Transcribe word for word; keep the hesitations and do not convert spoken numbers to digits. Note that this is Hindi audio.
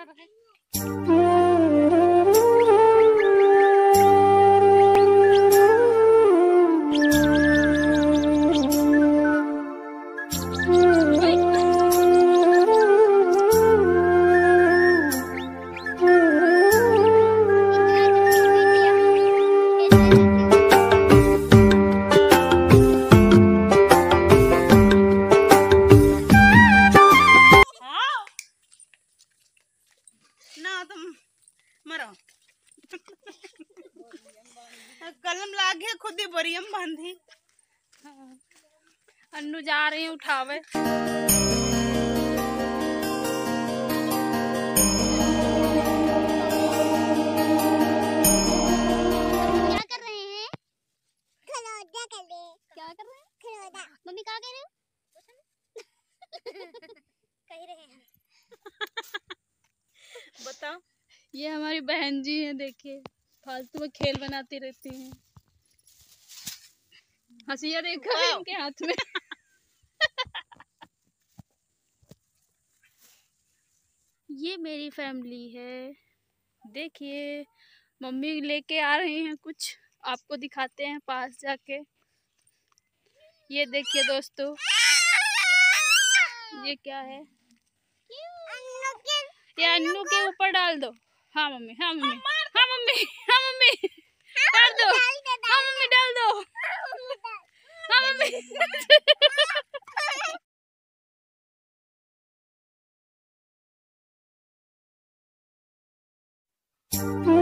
कलम लागे खुद ही बोरियम बांधी। अन्नू जा रही है उठावे। क्या कर रहे हैं? खिलौना कर रहे हैं। क्या कर रहे हैं? खिलौना। मम्मी क्या कह रहे हो? कह रहे हैं। बताओ। ये हमारी बहन जी है, देखिए फालतू में खेल बनाती रहती हैं। हंसिया देखा है इनके हाथ में। ये मेरी फैमिली है, देखिए मम्मी लेके आ रही हैं कुछ, आपको दिखाते हैं पास जाके। ये देखिए दोस्तों, ये क्या है? ये अन्नू के ऊपर डाल दो। हाँ मम्मी, हाँ मम्मी, हाँ मम्मी, हाँ मम्मी, डाल दो। हाँ मम्मी डाल दो। हाँ मम्मी।